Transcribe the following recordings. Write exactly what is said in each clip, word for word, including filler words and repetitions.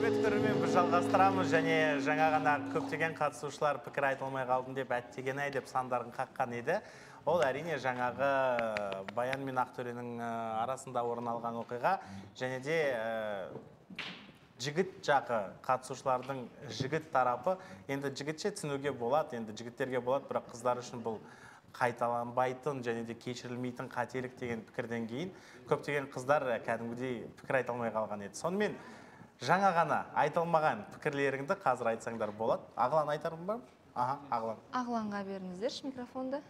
Құрметті көрермен, біз жалғастырамыз және жаңа ғана көптеген қатысушылар пікір айтылмай қалдым деп әттеген-ай деп сандарын қаққан еді. Ол әрине жаңағы Баян мен Ақтөренің арасында орын алған оқиға және де жігіт жағы қатысушылардың жігіт тарапы енді жігітше түсінуге болады, енді жігіттерге болады, бірақ қыздар үшін бұл қайталанбайтын және де кешірілмейтін қателік деген пікірден кейін көптеген қыздар кәдімгідей пікір айта алмай қалған еді. Сонымен жаңа ғана айтылмаған пікірлеріңді қазір айтсаңдар болады. Ағылан айтарым ба? Аха, Ағылан. Ағыланға беріңіздерші микрофонды.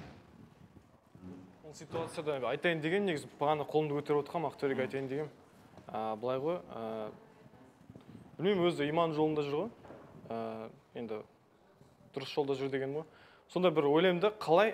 Бұл ситуацияда айтайын деген, негізі бағана қолымды көтеріп отырғам, Ақтөреге айтайын деген. Былай ғой, білмеймін, өзі иман жолында жүр ғой. Енді дұрыс жолда жүр деген ғой. Сонда бір ойлаймын, қалай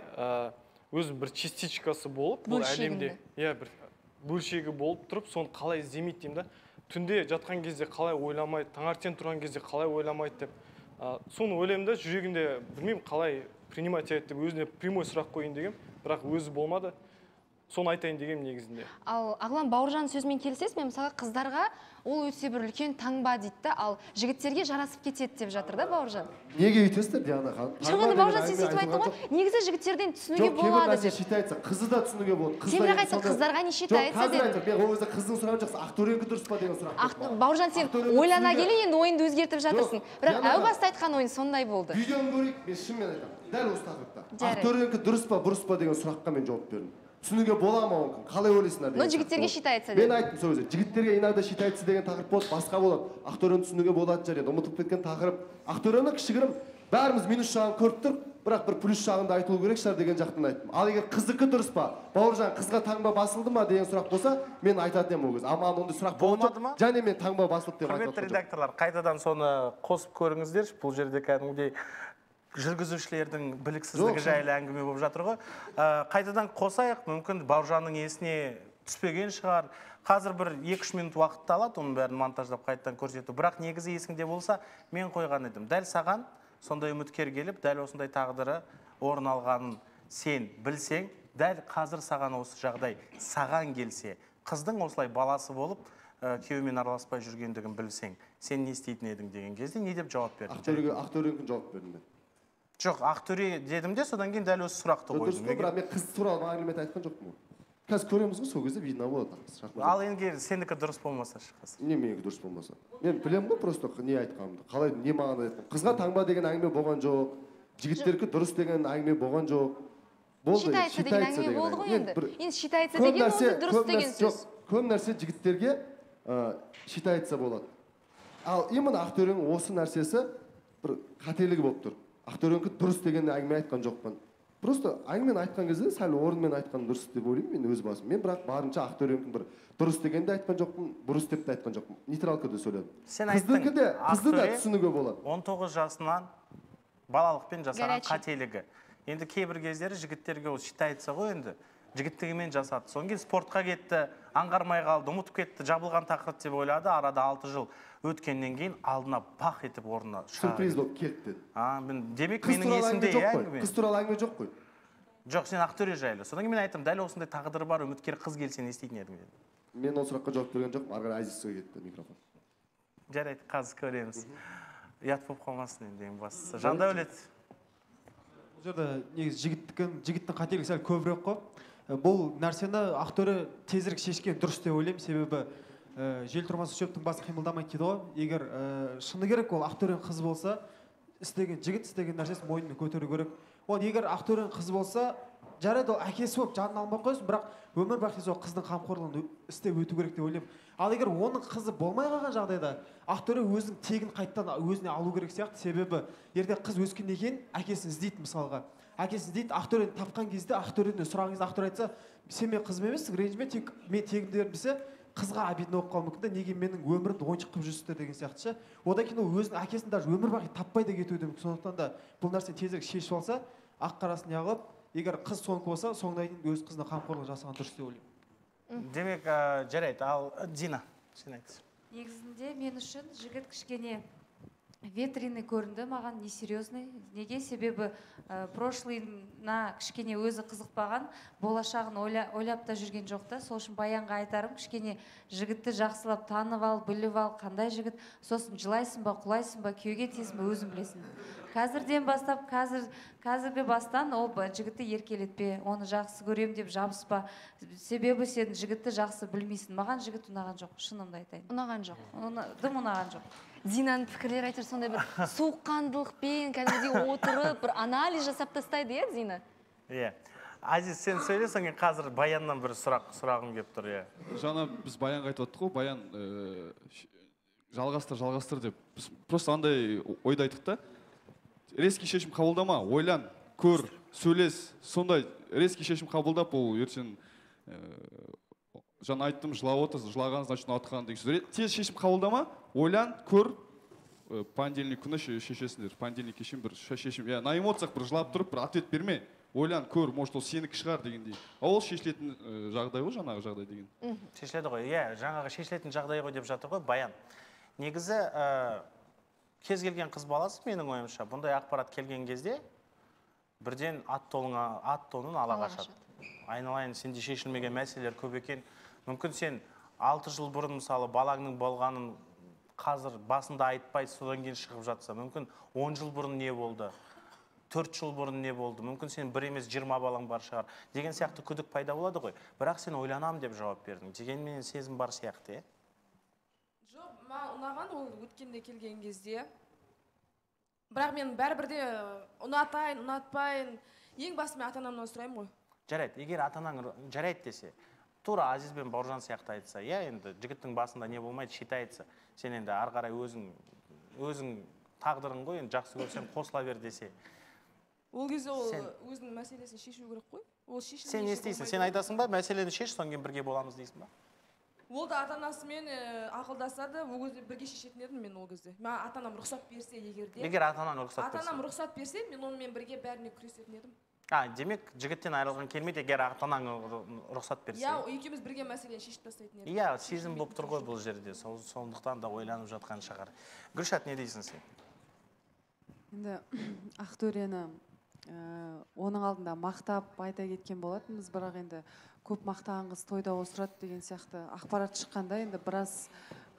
өзі бір частичкасы болып, бұл әлемде, иә, бір бөлшегі болып тұрып, соны қалай іздемейді деймін да. Түнде жатқан кезде қалай ойламайды, таңертең тұрған кезде қалай ойламайды деп. Соны ойлаймын да, жүрегінде білмеймін қалай принимать етеді деп өзіне прямой сұрақ қойын деген, бірақ өзі болмады. Соны айтайын деген негізінде. Ал Ағылан, Бауыржан сөзімен келісесіз, мен мысалға қыздарға ол өте бір үлкен таңба дейді, ал жігіттерге жарасып кетеді деп жатыр да Бауыржан. Неге өйтесіздер, Диана ханым? Жоқ, Бауыржан сен сөйтіп айттың ғой, негізі жігіттерден түсінуге болады деп. Жоқ, кейбір нәрсе қызы да түсінуге болады. Сен бірақ айтсаң, қыздарға не шита айтса деп. Жоқ, қазір айтып, мен ол кезде қыздың сұрағын жақсы, Ақтөренкі дұрыс па деген сұрақ қойдым. Бауыржан, сен ойлана келе енді ойынды өзгертіп жатырсың. Бірақ әу баста айтқан ойын сондай болды. Видеоны көрейік, мен шынымен айтамын. Дәл осы тақырыпта. Ақтөренкі дұрыс па, бұрыс па деген сұраққа мен жауап бердім. Түсінуге бола ма мүмкін? Қалай ойлайсыңдар деген. Но жігіттерге шита айтса деп. Мен айттым сол кезде. Жігіттерге иногда шита айтса деген тақырып болды, басқа болады. Ақтөрені түсінуге болады жарайды. Ұмытып кеткен тақырып. Ақтөрені кішігірім бәріміз минус жағын көріп тұр, бірақ бір плюс жағын да айтылу керек шығар деген жақтан айттым. Ал егер қыздікі дұрыс па, Бауыржан қызға таңба басылды ма деген сұрақ болса, мен айтатын едім ол кезде. Аман ондай сұрақ болмады ма? Және мен таңба басылды деп айтып отырмын. Құрметті редакторлар, қайтадан соны қосып көріңіздерші. Бұл жерде кәдімгідей жүргізушілердің біліксіздігі жайлы әңгіме болып жатыр ғой. Қайтадан қосайық, мүмкін Бауыржанның есіне түспеген шығар. Қазір бір екі-үш минут уақытты алады, оның бәрін монтаждап қайтадан көрсету. Бірақ негізі есіңде болса, мен қойған едім. Дәл саған сондай үміткер келіп, дәл осындай тағдыры орын алғанын сен білсең, дәл қазір саған осы жағдай саған келсе, қыздың осылай баласы болып, күйеуімен араласпай жүргендігін білсең, сен не істейтін едің деген кезде не деп жауап бердің? Ақтөренкі жауап бердім мен. Жоқ, Ақтөре дедім де, содан кейін дәл осы сұрақты қойдым. Дұрыс қой, бірақ мен қыз туралы мәлімет айтқан жоқпын. Қазір көреміз ғой, сол кезде видно болады. Ал енді сенікі дұрыс болмаса шыққасы. Не менікі дұрыс болмаса? Мен білемін ғой просто не айтқанымды. Қалай, не маған айтқан. Қызға таңба деген әңгіме болған жоқ. Жігіттерге дұрыс деген әңгіме болған жоқ. Шита айтса деген әңгіме болды ғой енді. Енді шита айтса деген өзі дұрыс деген сөз. Көп нәрсе жігіттерге шита айтса болады. Ал именно Ақтөренің осы нәрсесі бір қателігі болып тұр. Ақтөренкі дұрыс деген әңгіме айтқан жоқпын. Просто әңгімені айтқан кезде сәл орынмен айтқан дұрыс деп ойлаймын мен өз басым. Мен бірақ барынша Ақтөренкі бір дұрыс дегенде айтқан жоқпын, бұрыс деп те айтқан жоқпын. Нейтралкада сөйледім. Сен айттың, қызды да түсінуге болады. он тоғыз жасынан балалықпен жасаған қателігі. Енді кейбір кездері жігіттерге ол шита айтса ғой енді. Жігіттігімен жасады. Содан кейін спортқа кетті, аңғармай қалды, ұмытып кетті, жабылған тақырып деп ойлады. Арада алты жыл өткеннен кейін алдына бақ етіп орнына шығады. Сюрприз болып келді. А, мен демек менің есімде әңгіме. Қыз туралы әңгіме жоқ қой. Жоқ, сен Ақтөре жайлы. Содан кейін мен айттым, дәл осындай тағдыры бар үміткер қыз келсе не істейтін едім дедім. Мен ол сұраққа жауап берген жоқпын. Ары қарай Азизге кетті микрофон. Жарайды, қазір көреміз. Ұят болып қалмасын енді ең бастысы. Жандәулет. Бұл жерде негізі жігіттің жігіттің қателігі сәл көбірек қой. Бұл нәрсені Ақтөре тезірек шешкен дұрыс деп ойлаймын, себебі жел тұрмаса шөптің басы қимылдамайды дейді ғой. Егер шыны керек ол Ақтөрен қыз болса, істеген жігіт істеген нәрсесін мойнымен көтеру керек. Ол егер Ақтөрен қыз болса, жарайды ол әкесі болып жанын алмай қойсын, бірақ өмір бақи сол қыздың қамқорлығын істеп өту керек деп ойлаймын. Ал егер оның қызы болмай қалған жағдайда Ақтөре өзінің тегін қайттан өзіне алу керек сияқты, себебі ерте қыз өскеннен кейін әкесін іздейді мысалға. Әкесі дейді, Ақтөрені тапқан кезде, Ақтөреден сұраған кезде Ақтөре айтса, сен мен қызым емессің, ренжіме, тек мен тегімді бердім десе, қызға обидно болып қалуы мүмкін де, неге менің өмірімді ойыншық қылып жүрсіздер деген сияқты ше. Одан кейін ол өзінің әкесін даже өмір бақи таппай да кетуі мүмкін. Сондықтан да бұл нәрсені тезірек шешіп алса, ақ қарасын неғылып, егер қыз соңғы болса, соңына дейін өз қызына қамқорлық жасаған дұрыс деп ойлаймын. Демек, жарайды, ал Дина, сен айтсын. Негізінде мен үшін жігіт кішкене ветреный көрінді маған, несерьезный. Неге? Себебі ә, прошлыйына кішкене өзі қызықпаған, болашағын ойла, ойлап та жүрген жоқ та. Сол үшін Баянға айтарым, кішкене жігітті жақсылап танып ал, біліп ал, қандай жігіт, сосын жылайсың ба, құлайсың ба, күйеуге тиесің ба, өзің білесің. Қазірден бастап, қазір, қазіргі бастан ол жігітті еркелетпе, оны жақсы көрем деп жабыспа. Себебі сен жігітті жақсы білмейсің. Маған жігіт ұнаған жоқ, шынымды айтайын. Ұнаған жоқ. Дым ұнаған жоқ. Динаның пікірлері айтыр сондай бір соққандылықпен кәдімгідей отырып, бір анализ жасап тастайды, иә, Дина? Иә. Азиз, сен сөйлесің, қазір Баяннан бір сұрақ сұрағым келіп тұр, иә. Жаңа біз Баянға айтып отырдық қой, Баян жалғастыр, жалғастыр деп. Біз просто андай ойды айттық та. Резкий шешім қабылдама, ойлан, көр, сөйлес, сондай резкий шешім қабылдап, ол ертең жаңа айттым, жылап отырсыз, жылаған, значит, ұнатқан деген сөз. Тез шешім қабылдама, ойлан, көр, понедельник күні шешесіңдер. Понедельник кешен бір шешім, на эмоциях бір жылап тұрып, бір ответ берме. Ойлан, көр, может, ол сенікі шығар дегендей. Ол шешілетін жағдай ғой, жаңағы жағдай деген. Шешіледі ғой, иә, жаңағы шешілетін жағдай ғой деп жатыр ғой, Баян. Негізі, кез келген қыз баласы, менің ойымша, бұндай ақпарат келген кезде, бірден ат тонын ала қашады. Айналайын, сенде шешілмеген мәселелер көп екен. Мүмкін сен алты жыл бұрын, мысалы, балаңның болғанын қазір басында айтпай, содан кейін шығып жатса, мүмкін он жыл бұрын не болды, төрт жыл бұрын не болды, мүмкін сен бір емес жиырма балаң бар шығар, деген сияқты күдік пайда болады ғой. Бірақ сен ойланам деп жауап бердің. Дегенмен сезім бар сияқты, е? Жоқ, маған ұнаған ол өткенде келген кезде. Бірақ мен бәрібірде ұнатайын, ұнатпайын, ең басы мен ата-анамнан сұраймын ғой. Жарайды, егер ата-анаң жарайды десе, тура Азиз бен Бауыржан сияқты айтса, иә, енді жігіттің басында не болмайды, шитайтса, сен енді ары қарай өзің өзің тағдырың ғой, енді жақсы көрсең қосыла бер десе. Ол кезде ол өзінің мәселесін шешу керек қой. Ол шешілмей. Сен не істейсің? Сен айтасың ба, мәселені шеш, содан кейін бірге боламыз дейсің ба? Ол да ата-анасымен ақылдасады, ол кезде бірге шешетін едім мен ол кезде. Мен ата-анам рұқсат берсе егерде. Егер ата-анам рұқсат берсе. Ата-анам рұқсат берсе, мен онымен бірге бәріне күресетін едім. А, демек, жігіттен айырылған келмейді, егер ата-анаң рұқсат берсе. Иә, екеуміз бірге мәселені шешіп тастайтын едім. Иә, сезім болып тұр ғой бұл жерде. Сондықтан да ойланып жатқан шығар. Гүлшат, не дейсің сен? Енді Ақтөрені оның алдында мақтап айта кеткен болатынбыз, бірақ енді көп мақтаған қыз тойда осырады деген сияқты ақпарат шыққанда енді біраз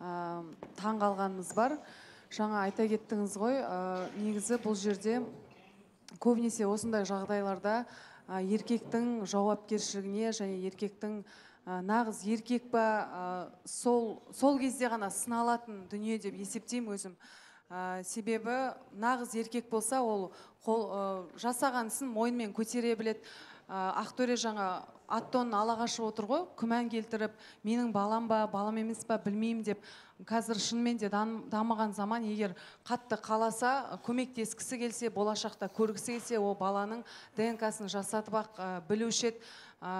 таң қалғанымыз бар. Жаңа айта кеттіңіз ғой, негізі бұл жерде көбінесе осындай жағдайларда еркектің жауапкершілігіне және еркектің нағыз еркек па сол кезде ғана сыналатын дүние деп есептеймін өзім. Себебі нағыз еркек болса, ол жасаған ісін мойнымен көтере біледі. Ақтөре жаңа ат-тонын ала қашып отыр ғой, күмән келтіріп, менің балам ба, балам емес па, білмеймін деп. Қазір шынымен де дамыған заман, егер қатты қаласа, көмектескісі келсе, болашақта көргісі келсе, ол баланың ДНК-сын жасатып ақ білуші еді.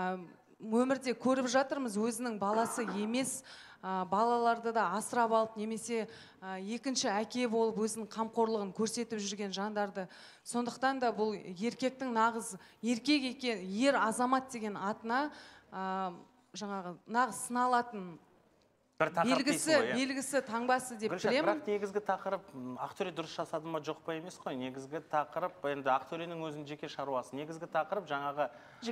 Өмірде көріп жатырмыз, өзінің баласы емес, балаларды да асырап алып, немесе екінші әке болып өзінің қамқорлығын көрсетіп жүрген жандарды. Сондықтан да бұл еркектің нағыз еркек екен, ер азамат деген атына жаңағы нағыз сыналатын белгісі, белгісі таңбасы деп білемін. Бірақ негізгі тақырып Ақтөре дұрыс жасады ма жоқ па емес қой. Негізгі тақырып енді Ақтөренің өзінің жеке шаруасы. Негізгі тақырып жаңағы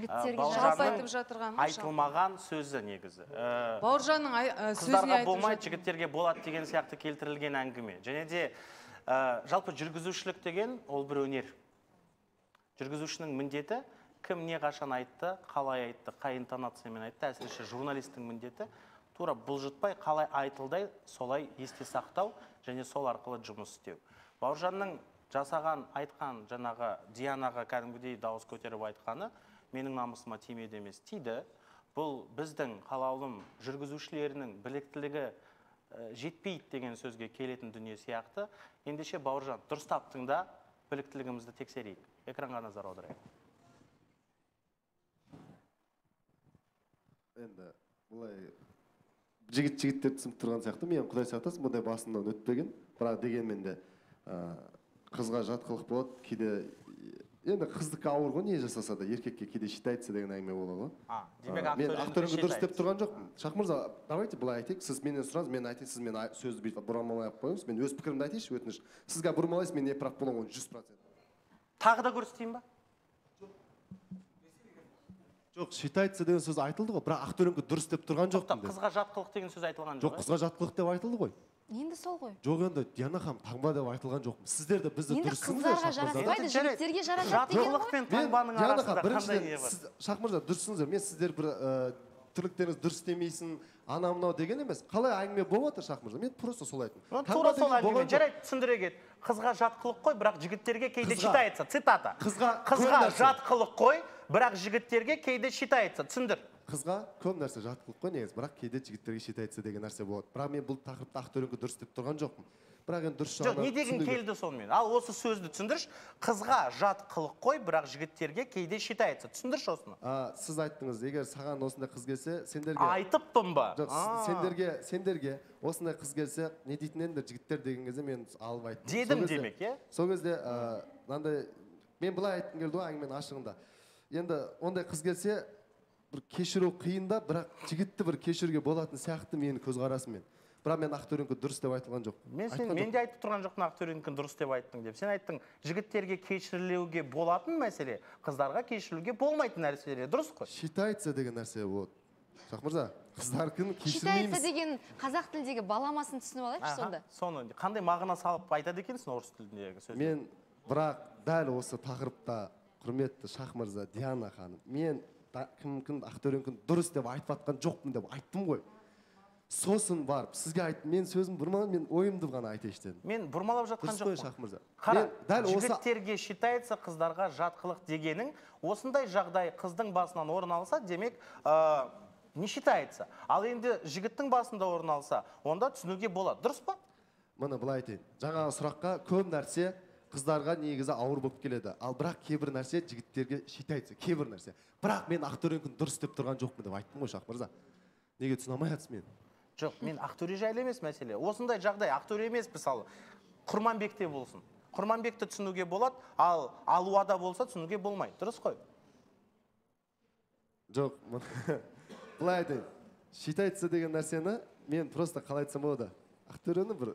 Бауыржанның айтылмаған сөзі негізі. Бауыржанның сөзіне қыздарға болмайды, жігіттерге болады деген сияқты келтірілген әңгіме. Және де жалпы жүргізушілік деген ол бір өнер. Жүргізушінің міндеті кім не қашан айтты, қалай айтты, қай интонациямен айтты, әсіресе журналистің міндеті тура бұлжытпай, қалай айтылдай, солай есте сақтау және сол арқылы жұмыс істеу. Бауыржанның жасаған, айтқан жаңағы Дианаға кәдімгідей дауыс көтеріп айтқаны менің намысыма тимеді емес, тиді. Бұл біздің қалаулым жүргізушілерінің біліктілігі жетпейді деген сөзге келетін дүние сияқты. Ендеше Бауыржан, дұрыстап тыңда, біліктілігімізді тексерейік. Экранға назар аударайық. Енді бұлай жігіт-жігіт деп түсініп тұрған сияқты, мен құдай сақтасын, бұндай басымнан өтпеген. Бірақ дегенмен де қызға жат қылық болады, кейде енді қыздікі ауыр ғой, не жасаса да еркекке кейде считается деген әңгіме болады ғой. А, демек мен актеріңді актеріңді дұрыс деп тұрған жоқпын. Шахмырза, давайте былай айтайық, сіз менен сұраңыз, мен айтайын, сіз мен сөзді бүйтіп бұрмалай қойыңыз, мен өз пікірімді айтайыншы, өтініш. Сізге бұрмалайсыз, мен не прав боламын, жүз процент. Тағы да көрсетейін ба? Жоқ, считается деген сөз айтылды ғой, бірақ актеріңді дұрыс деп тұрған жоқпын. Қызға жатқылық деген сөз айтылған жоқ. Жоқ, қызға жатқылық деп айтылды ғой. Енді сол ғой. Жоқ, енді Диана ханым таңба деп айтылған жоқпын. Сіздер де бізді дұрыссыңыз. Енді қыздарға жараспайды, жігіттерге жарасады деген ғой. Жатқылық пен таңбаның арасында қандай не бар? Шахмырза, дұрыссыңыздар. Мен сіздер бір тірліктеріңіз дұрыс демейсің, ана мынау деген емес. Қалай әңгіме болып жатыр Шахмырза? Мен просто сол айттым. Тура сол әңгіме. Жарайды, түсіндіре кет. Қызға жатқылық қой, бірақ жігіттерге кейде считается. Цитата. Қызға жатқылық қой, бірақ жігіттерге кейде считается. Түсіндір. Қызға көп нәрсе жатқылық қой негізі, бірақ кейде жігіттерге считается деген нәрсе болады. Бірақ мен бұл тақырыпта актеріңді дұрыс деп тұрған жоқпын. Бірақ енді дұрыс жағынан. Жоқ, не деген келді сонымен? Ал осы сөзді түсіндірші. Қызға жатқылық қой, бірақ жігіттерге кейде считается. Түсіндірші осыны. Сіз айттыңыз, егер саған осындай қыз келсе, сендерге айтыппын ба? Жоқ, сендерге, сендерге осындай қыз келсе, не дейтін енді жігіттер деген кезде мен алып айттым. Дедім демек, е? Сол кезде мынандай мен былай айтқым келді ғой әңгіменің ашығында. Енді ондай қыз келсе, бір кешіру қиын да, бірақ жігітті бір кешіруге болатын сияқты менің көзқарасыммен. Бірақ мен актеріңді дұрыс деп айтылған жоқпын. Мен сен мен де айтып тұрған жоқпын актеріңді дұрыс деп айттың деп. Сен айттың, жігіттерге кешірілуге болатын мәселе, қыздарға кешірілуге болмайтын нәрселер. Дұрыс қой? Считается деген нәрсе болады. Шахмырза, қыздаркін кешірмейміз. Считается деген қазақ тілдегі баламасын түсініп алайықшы сонда. Соны қандай мағына салып айтады екенсің орыс тіліндегі сөз? Мен бірақ дәл осы тақырыпта құрметті Шахмырза, Диана ханым, мен кім-кім актеріңді дұрыс деп айтып жатқан жоқпын деп айттым ғой. Сосын барып, сізге айттым, мен сөзім бұрмалап, мен ойымды ғана айтайыншы дедім. Мен бұрмалап жатқан жоқпын. Шахмырза. Қара, жігіттерге считается, қыздарға жатқылық дегенің, осындай жағдай қыздың басынан орын алса, демек, не считается. Ал енді жігіттің басында орын алса, онда түсінуге болады. Дұрыс па? Мұны былай айтайын. Жаңағы сұраққа көп нәрсе қыздарға негізі ауыр болып келеді. Ал бірақ кейбір нәрсе жігіттерге считается, кейбір нәрсе. Бірақ мен актеріңді дұрыс деп тұрған жоқпын деп айттым ғой Шахмырза. Неге түсіне алмай жатсыз мен? Жоқ, мен актөре жайлы емес мәселе. Осындай жағдай актөре емес, мысалы, Құрманбекте болсын. Құрманбекті түсінуге болады, ал Алуада болса түсінуге болмайды. Дұрыс қой? Жоқ, былай айтайын. Считается деген нәрсені мен просто қалай айтсам болады. Актерені бір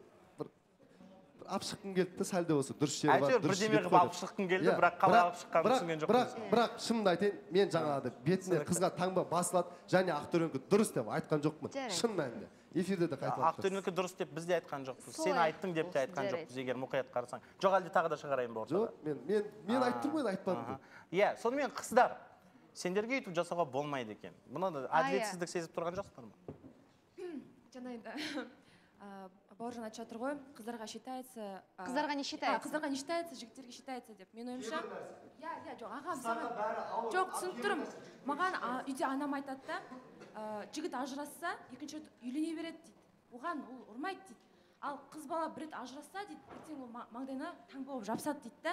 алып шыққым келді, сәлде болса дұрыс жері бар. Әйтеуір бірдеме қылып алып шыққым келді, бірақ қалай алып шыққанын түсінген жоқпын. Бірақ шынымды айтайын, мен жаңағыдай бетіне қызға таңба басылады, және актеріңді дұрыс деп айтқан жоқпын. Шын мәнінде. Эфирде де қайталап тұрсыз. Актеріңді дұрыс деп біз де айтқан жоқпыз. Сен айттың деп те айтқан жоқпыз, егер мұқият қарасаң. Жоқ, әлде тағы да шығарайын ба ортада? Жоқ, мен мен айтып тұрмын ғой, айтпадым деп. Иә, сонымен қыздар, сендерге өйтіп жасауға болмайды екен. Бұны әділетсіздік сезіп тұрған жоқсыздар ма? Жаңа енді Бауыржан айтып жатыр ғой, қыздарға считается. Қыздарға не считается? Қыздарға не считается, жігіттерге считается деп. Мен ойымша, иә, иә, жоқ, ағам саған. Жоқ, түсініп тұрмын. Маған үйде анам айтады да, жігіт ажырасса, екінші рет үйлене береді дейді. Оған ол ұрмайды дейді. Ал қыз бала бір рет ажырасса дейді, ертең ол маңдайына таңба болып жабысады дейді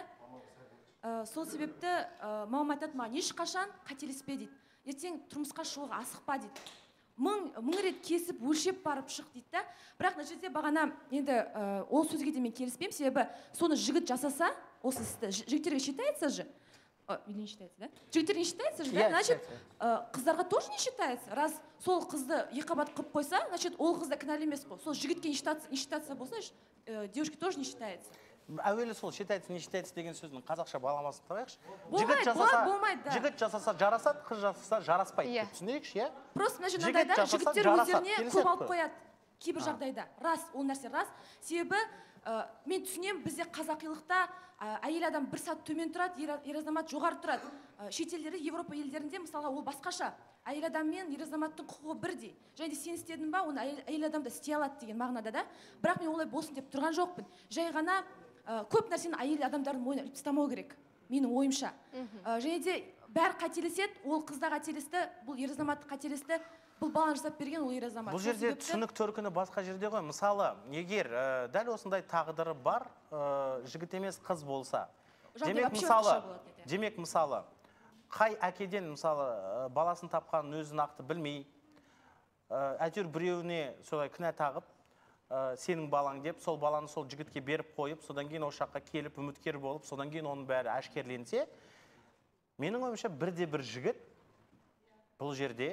да. Сол себепті мамам айтады маған, ешқашан қателеспе дейді. Ертең тұрмысқа шығуға асықпа дейді. Мың, мың рет кесіп, өлшеп барып шық дейді да. Бірақ мына жерде бағана енді ол сөзге де мен келіспеймін, себебі соны жігіт жасаса, осы істі жігіттерге считается же. Или не считается, да? Жігіттерге считается же, да? Значит, қыздарға тоже не считается. Раз сол қызды екіқабат қылып қойса, значит, ол қызда кінәлі емес қой. Сол жігітке не считаться болса, девушке тоже не считается. Әуелі сол считается, не считается деген сөздің қазақша баламасын табайықшы. Болмайды, болады, болмайды, да. Жігіт жасаса жарасады, қыз жасаса жараспайды деп түсінейікші, иә? Просто мына жерде мынандай да, жігіттер өздеріне көп алып қояды. Кейбір жағдайда. Рас, ол нәрсе рас. Себебі мен түсінемін, бізде қазақилықта әйел адам бір сат төмен тұрады, ер азамат жоғары тұрады. Шетелдері, Европа елдерінде мысалға ол басқаша. Әйел адам мен ер азаматтың құқығы бірдей. Және сен істедің ба, оны әйел адам да істей алады деген мағынада да. Бірақ мен олай болсын деп тұрған жоқпын. Жай ғана көп нәрсені әйел адамдардың мойнына іліп тастамау керек, менің ойымша. Және де бәрі қателеседі, ол қызда қателесті, бұл ер азамат қателесті, бұл баланы жасап берген ол ер азамат. Бұл жерде түсінік төркіні басқа жерде ғой. Мысалы, егер дәл осындай тағдыры бар жігіт емес қыз болса, демек мысалы, демек мысалы, қай әкеден мысалы баласын тапқанын өзі нақты білмей, әйтеуір біреуіне солай кінә тағып, ә, сенің балаң деп, сол баланы сол жігітке беріп қойып, содан кейін осы жаққа келіп үміткер болып, содан кейін оның бәрі әшкерленсе, менің ойымша бірде бір жігіт бұл жерде,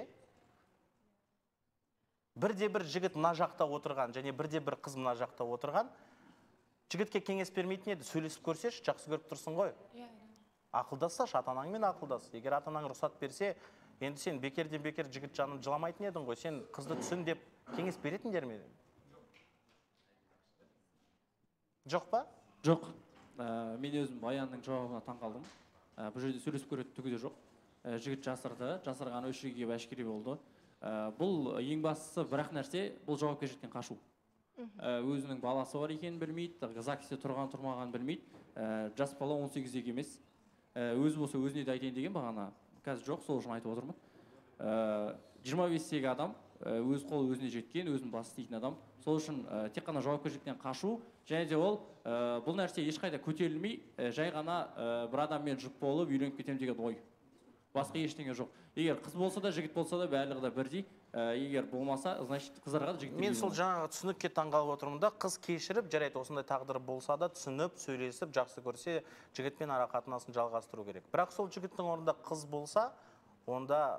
бірде бір жігіт мына жақта отырған және бірде бір қыз мына жақта отырған, жігітке кеңес бермейтін еді, сөйлесіп көрсеш, жақсы көріп тұрсың ғой. Ақылдассашы, ата-анаңмен ақылдас. Егер ата-анаң рұқсат берсе, енді сен бекерден бекер жігіт жанын жыламайтын едің ғой, сен қызды түсін деп кеңес беретіндер ме? Жоқ па? Жоқ. Мен өзім Баянның жауабына таң қалдым. Бұл жерде сөйлесіп көретін түгі де жоқ. Жігіт жасырды, жасырғаны өшіге келіп әшкере болды. Бұл ең бастысы бірақ нәрсе, бұл жауапкершіліктен қашу. Өзінің баласы бар екенін білмейді, ЗАГСте тұрған тұрмаған білмейді. Жас бала он сегіздегі емес. Өзі болса өзіне де айтайын деген бағана. Қазір жоқ, сол үшін айтып отырмын. жиырма бестегі адам, өз қолы өзіне жеткен, өзінің басы істейтін адам. Сол үшін тек қана жауапкершіліктен қашу, және де ол бұл нәрсе ешқайда көтерілмей, жай ғана бір адаммен жұп болып үйленіп кетемін деген ой. Басқа ештеңе жоқ. Егер қыз болса да, жігіт болса да, барлығы да бірдей. Егер болмаса, значит, қыздарға да жігіттер. Мен сол жаңағы түсінікке таңғалып отырмын да, қыз кешіріп, жарайды, осындай тағдыры болса да, түсініп, сөйлесіп, жақсы көрсе, жігітпен ара қатынасын жалғастыру керек. Бірақ сол жігіттің орнында қыз болса, онда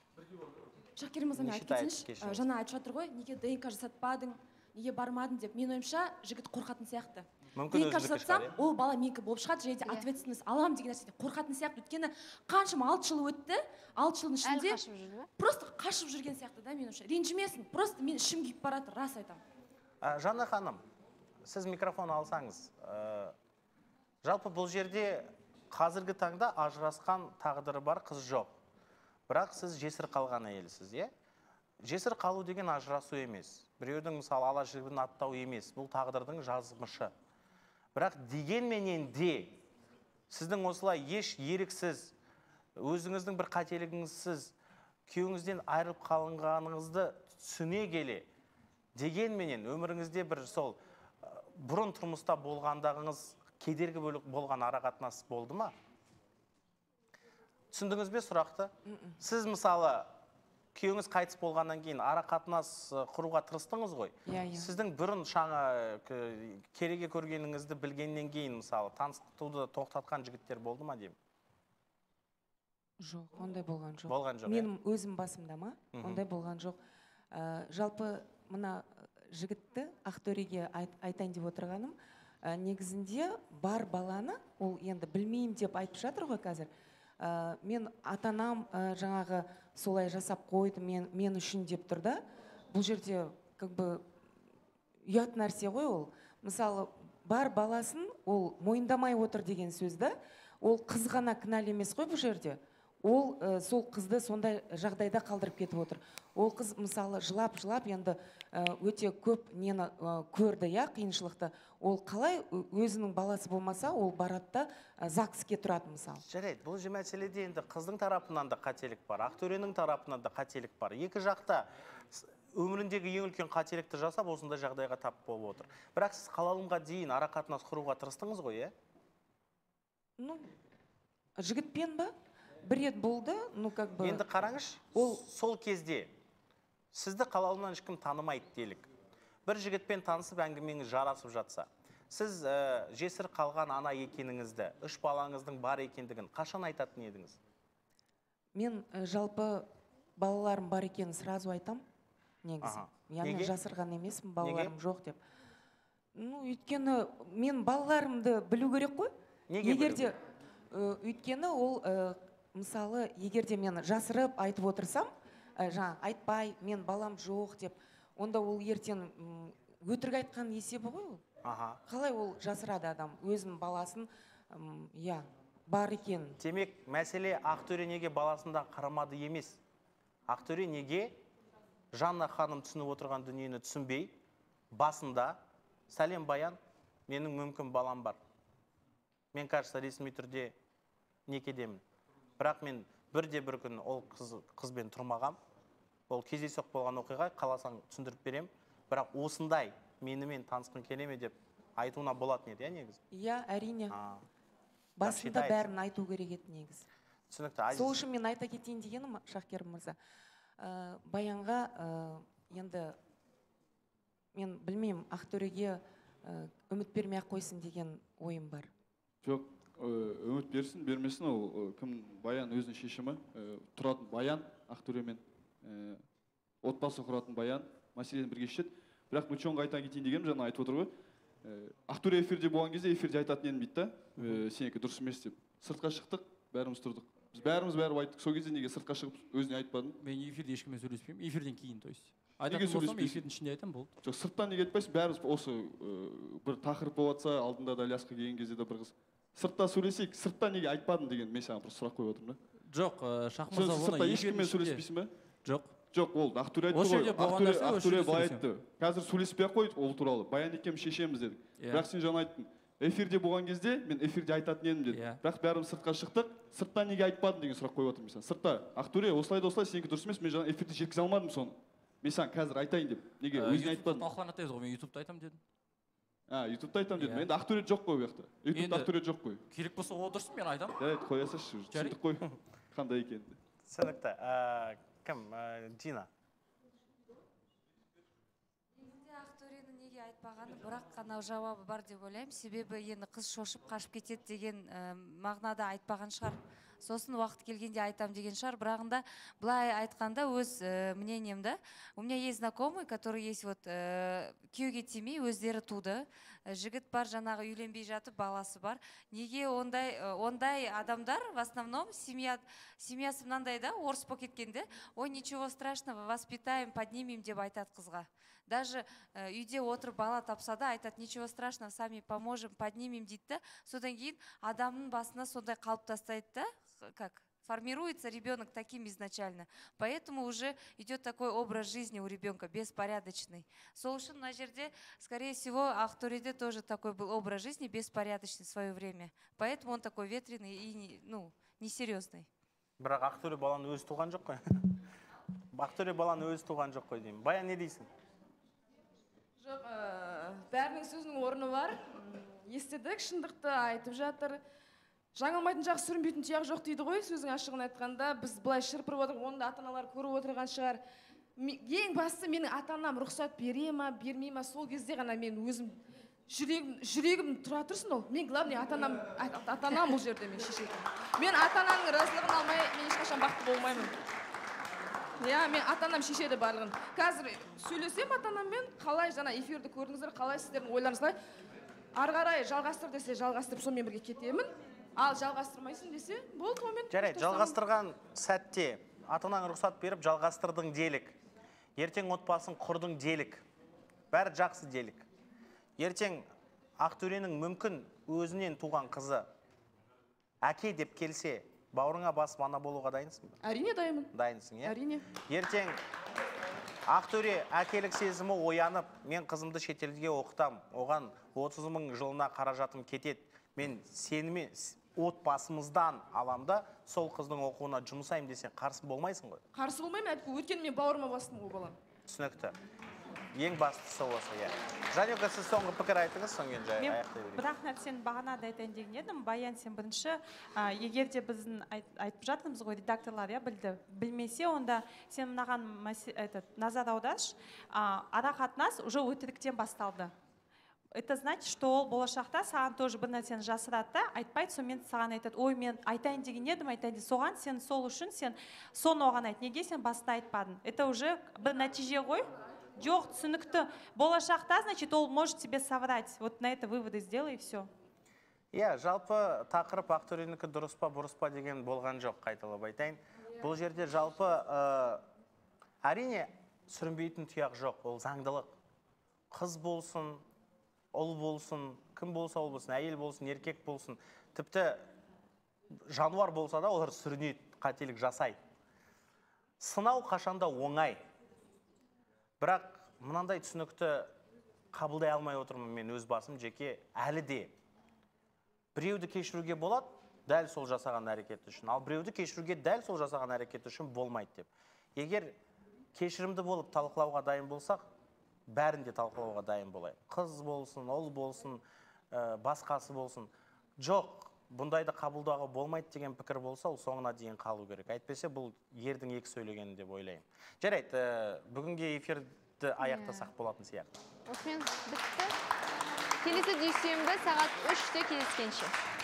Шакир мырза, мен айтып кетсеңізші, жаңа айтып жатыр ғой, неге ДНК жасатпадың, неге бармадың деп. Менің ойымша, жігіт қорқатын сияқты. ДНК жасатсам, ол бала менікі болып шығады, және де ответственность аламын деген нәрседен қорқатын сияқты. Өйткені қаншама алты жыл өтті, алты жылдың ішінде просто қашып жүрген сияқты да, менің ойымша. Ренжімесін, просто мен ішім күйіп барады, рас айтамын. Жанна ханым, сіз микрофон алсаңыз, жалпы бұл жерде қазіргі таңда ажырасқан тағдыры бар қыз жоқ. Бірақ сіз жесір қалған әйелсіз, е? Жесір қалу деген ажырасу емес. Біреудің мысалы ала жігін аттау емес. Бұл тағдырдың жазмышы. Бірақ дегенменен де сіздің осылай еш еріксіз, өзіңіздің бір қателігіңізсіз, күйеуіңізден айырылып қалынғаныңызды түсіне келе, дегенменен өміріңізде бір сол бұрын тұрмыста болғандағыңыз кедергі болған арақатынас болды ма? Түсіндіңіз бе сұрақты? Сіз мысалы күйеуіңіз қайтыс болғаннан кейін арақатынас құруға тырыстыңыз ғой. Сіздің бұрын шаңа кереге көргеніңізді білгеннен кейін мысалы таныстыруды тоқтатқан жігіттер болды ма деймін? Жоқ, ондай болған жоқ. Болған жоқ. Менің өзім басымда ма? Ондай болған жоқ. Жалпы мына жігітті Ақтөреге айтайын деп отырғаным, негізінде бар баланы, ол енді білмеймін деп айтып жатыр ғой қазір. Мен атанам жаңағы солай жасап қойды мен үшін деп тұр да. Бұл жерде как бы ұят нәрсе ғой ол. Мысалы, бар баласын ол мойындамай отыр деген сөз да. Ол қыз ғана кінәлі емес қой бұл жерде. Ол сол қызды сондай жағдайда қалдырып кетіп отыр. Ол қыз мысалы жылап-жылап енді өте көп нені көрді, я, қиыншылықты. Ол қалай өзінің баласы болмаса, ол баратта ЗАГСке тұрады мысалы. Жарайды, бұл же мәселеде енді қыздың тарапынан да қателік бар, Ақтөренің тарапынан да қателік бар. Екі жақта өміріндегі ең үлкен қателікті жасап, осындай жағдайға тап болып отыр. Бірақ сіз қалалымға дейін арақатынас құруға тырыстыңыз ғой, е? Ну, жігітпен ба? Бір рет болды, ну как бы... Енді қараңыз, ол сол кезде сізді қалалымнан ешкім танымайды делік. Бір жігітпен танысып әңгімеңіз жарасып жатса, сіз жесір қалған ана екеніңізді, үш балаңыздың бар екендігін қашан айтатын едіңіз? Мен жалпы балаларым бар екенін сразу айтам, негізі. Яғни жасырған емеспін, балаларым жоқ деп. Ну, өйткені мен балаларымды білу керек қой. Неге білу керек? Өйткені ол... Мысалы, егерде мен жасырып айтып отырсам, жаңа айтпай, мен балам жоқ деп, онда ол ертең өтірік айтқан есебі ғой ол. Қалай ол жасырады адам өзінің баласын, я, бар екен. Демек, мәселе Ақтөре неге баласында қарамады емес. Ақтөре неге Жанна ханым түсініп отырған дүниені түсінбей, басында, сәлем Баян, менің мүмкін балам бар. Мен кажется, ресми түрде некедемін. Бірақ мен бірде бір күн ол қызбен тұрмағам. Ол кездейсоқ болған оқиға, қаласаң түсіндіріп берем. Бірақ осындай менімен танысқың келе ме деп айтуына болатын еді, негіз? Иә, әрине. Басында бәрін айту керек еді, негіз. Түсінікті. Сол үшін мен айта кетейін дегенім, Шахкер мырза. Баянға енді мен білмеймін, Ақтөреге үміт бермей ақ қойсын деген ойым бар. Жоқ, үміт берсін, бермесін, ол кім Баян өзінің шешімі. Тұратын Баян, Ақтөремен отбасы құратын Баян, мәселені бірге шешеді. Бірақ мүчонға айтан кетейін дегенім, жаңа айтып отыр ғой. Ақтөре эфирде болған кезде эфирде айтатын едім дейді да, сенікі дұрыс емес деп. Сыртқа шықтық, бәріміз тұрдық. Біз бәріміз бәрі айттық. Сол кезде неге сыртқа шығып өзіне айтпадың? Мен эфирде ешкіммен сөйлеспеймін. Эфирден кейін, то есть. Айтатын болсам, эфирдің ішінде айтам, болды. Жоқ, сырттан неге айтпайсың? Бәріміз осы бір тақырып болатса, алдында да лясқа келген кезде де бір қыз. Сыртта сөйлесейік, сырттан неге айтпадың деген мен саған бір сұрақ қойып отырмын да. Жоқ, Шахмырза оны ешкіммен сөйлеспейсің ба? Жоқ. Жоқ, ол Ақтөре айтты ғой. Ақтөре былай айтты. Қазір сөйлеспей ақ қой ол туралы. Баян екеуміз шешеміз дедік. Бірақ сен жаңа айттың. Эфирде болған кезде мен эфирде айтатын едім дедім. Бірақ бәріміз сыртқа шықтық. Сырттан неге айтпадың деген сұрақ қойып отырмын мен. Сыртта Ақтөре осылай да осылай, сенікі дұрыс емес. Мен жаңа эфирде жеткізе алмадым соны. Мен саған қазір айтайын деп. Неге өзіне айтпадың? Талқыланады ғой, мен ютубта айтамын дедім. А, ютубта айтамын дедім. Енді Ақтөре жоқ қой бұл жақта. Ютубта Ақтөре жоқ қой. Керек болса ол дұрыс, мен айтамын. Жарайды, қоя салшы. Түсіндік қой. Қандай екенін. Түсінікті. Кім? Дина. Ақтөрені неге айтпағаны бірақ қана жауабы бар деп ойлаймын. Себебі енді қыз шошып қашып кетеді деген мағынада айтпаған шығар. Сосын уақыт келгенде айтам деген шығар. Бірағында былай айтқанда өз мнениемді. У меня есть знакомый, который есть вот күйеуге тимей өздері туды. Жігіт бар, жаңағы үйленбей жатып, баласы бар. Неге ондай ондай адамдар в основном семья семьясы мынандай да, орыс болып кеткенде, ой, ничего страшного, воспитаем, поднимем деп айтады қызға. Даже үйде отырып бала тапса да айтады, ничего страшного, сами поможем, поднимем дейді да. Содан кейін адамның басына сондай қалып тастайды да, как формируется ребенок таким изначально. Поэтому уже идет такой образ жизни у ребенка, беспорядочный. Сол үшін мына жерде, скорее всего, Ақтөреде тоже такой был образ жизни, беспорядочный в свое время. Поэтому он такой ветреный и, ну, несерьезный. Бірақ Ақтөре баланы өзі туған жоқ қой. Ақтөре баланы өзі туған жоқ қой деймін. Баян, не дейсің? Жоқ, бәрінің сөзінің орны бар. Естідік, шындықты айтып жатыр. Жаңылмайтын жақ сүрінбейтін тұяқ жоқ дейді ғой, сөзің ашығын айтқанда. Біз былай шырпырып отырып, оны да ата-аналар көріп отырған шығар. Ең бастысы менің ата-анам рұқсат бере ма, бермей ма, сол кезде ғана мен өзім жүрегім тұра тұрсын ол. Мен главный ата-анам, ата-анам бұл жерде мен шешетін. Мен ата-ананың разылығын алмай, мен ешқашан бақытты болмаймын. Я, мен ата-анам шешеді барлығын. Қазір сөйлесем ата-анаммен, қалай жаңа эфирді көрдіңіздер, қалай сіздердің ойларыңызға ары қарай жалғастыр десе, жалғастырып сонымен бірге кетемін. Ал жалғастырмайсың десе, болды онымен. Жарайды, жалғастырған сәтте ата-анаң рұқсат беріп жалғастырдың делік. Ертең отбасын құрдың делік. Бәрі жақсы делік. Ертең Ақтөренің мүмкін өзінен туған қызы әке деп келсе, бауырыңа басып ана болуға дайынсың ба? Әрине дайынмын. Дайынсың, е? Әрине. Ертең Ақтөре әкелік сезімі оянып, мен қызымды шетелге оқытам, оған отыз мың жылына қаражатым кетеді. Мен сеніме отбасымыздан аламда, сол қыздың оқуына жұмысайым десең, қарсы болмайсың ғой? Қарсы болмаймын, әдікі өткен мен бауырыма бастым ол балам. Түсінікті. Ең бастысы осы, иә. Жанёка, сіз соңғы пікір айтыңыз, соңген жай аяқтай берейін. Бірақ нәрсені бағанада айтайын деген едім, Баян, сен бірінші, егер де біздің айтып жатырмыз ғой, редакторлар, я білді, білмесе, онда сен мынаған назар аударшы, ара қатынас уже өтіріктен басталды. Это значит, что ол болашақта саған тоже бір нәрсені жасырады да, айтпайды, сонымен саған айтады, ой, мен айтайын деген едім, айтайын деген, соған сен сол үшін сен соны оған айт, неге сен баста айтпадың? Это уже бір нәтиже ғой. Жоқ, түсінікті. Болашақта, значит, ол может тебе соврать. Вот на это выводы сделай, и все. Иә, жалпы тақырып Ақтөренікі дұрыс па, бұрыс па деген болған жоқ, қайталап айтайын. Бұл жерде жалпы әрине сүрінбейтін тұяқ жоқ, ол заңдылық. Қыз болсын, ұл болсын, кім болса ол болсын, әйел болсын, еркек болсын, тіпті жануар болса да олар сүрінеді, қателік жасайды. Сынау қашанда оңай. Бірақ мынандай түсінікті қабылдай алмай отырмын мен өз басым жеке әлі де. Біреуді кешіруге болады, дәл сол жасаған әрекеті үшін. Ал біреуді кешіруге дәл сол жасаған әрекеті үшін болмайды деп. Егер кешірімді болып талқылауға дайын болсақ, бәрін де талқылауға дайын болайық. Қыз болсын, ұл болсын, басқасы болсын. Жоқ, бұндайды қабылдауға болмайды деген пікір болса, ол соңына дейін қалу керек. Әйтпесе бұл ердің екі сөйлегені деп ойлаймын. Жарайды, бүгінге эфир тіпті аяқтасақ болатын сияқты. Осымен бітті. Келесі дүйсенбі сағат үште кездескенше.